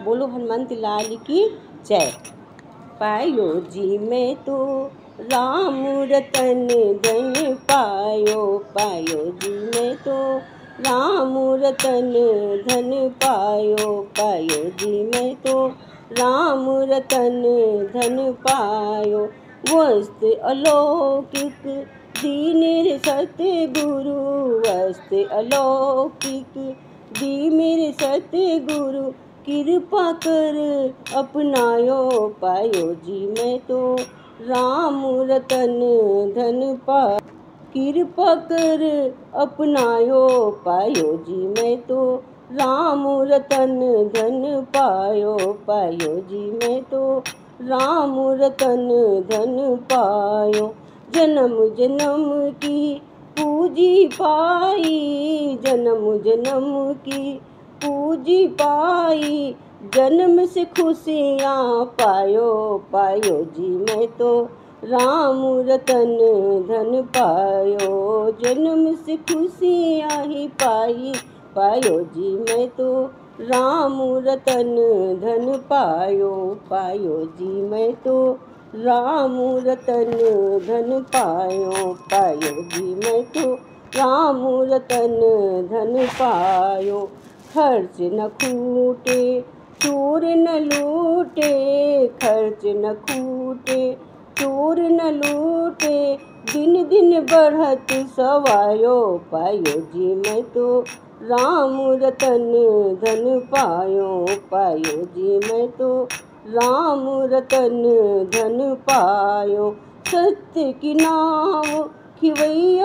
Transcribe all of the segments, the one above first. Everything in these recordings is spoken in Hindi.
बोलो हनुमंत लाल की जय। पायो जी मैं तो राम रतन धन पायो, पायो जी मैं तो राम रतन धन पायो, पायो जी मैं तो राम रतन धन पायो। वस्त अलौकिक दीन सतगुरु, वस्त अलौकिक दी मेरे सतगुरु, कृपा कर अपनायो, पायो जी मैं तो राम रतन धन पायो। कृपा कर अपनायो, पायो जी मैं तो राम रतन धन पायो, पायो जी मैं तो राम रतन धन पायो। जन्म जन्म की पूजी पाई, जन्म जन्म की पूजी पाई, जन्म से खुशियाँ पायो, पायो जी मैं तो राम रतन धन पायो। जन्म से खुशियाँ ही पाई, पायो जी मैं तो राम रतन धन पायो, पायो जी मैं तो राम रतन धन पायो, पायो जी मैं तो राम रतन धन पायो। खर्च न खूटे चोर न लूटे, खर्च न खूटे चोर न लूटे, दिन दिन बढ़त सवायो, पायो जी मैं तो राम रतन धन पायो, पायो जी मैं तो राम रतन धन पायो। सत्य की नाव खिवैया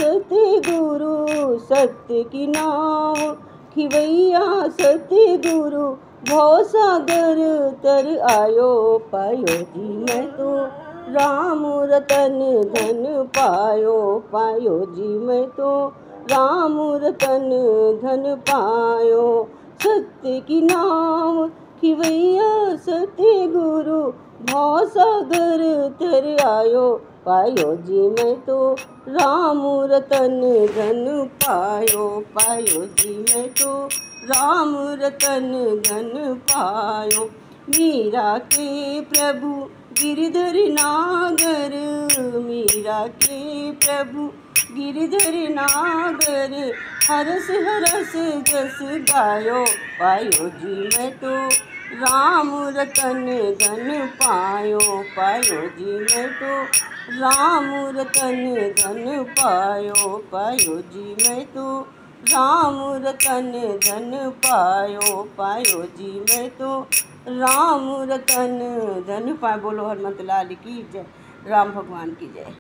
सतगुरु, सत्य की नाव खिवैया सतगुरु, भव सागर तर आयो, पायो जी मैं तो राम रतन धन पायो, पायो जी मैं तो राम रतन धन पायो। सत्य की नाव खिवैया सतगुरु, भव सागर तर आयो, पायो जी मैं तो राम रतन धन पायो, पायो जी मैं तो राम रतन धन पायो। मीरा के प्रभु गिरधर नागर, मीरा के प्रभु गिरधर नागर, हरस हरस जस गायो, पायो जी मैं तो राम रतन धन पायो, पायो जी मैं तो राम रतन धन पायो, पायो जी मैं तो राम रतन धन पायो, पायो जी मैं तो राम रतन धन पायो। बोलो हनुमंत लाल की जय, राम भगवान की जय।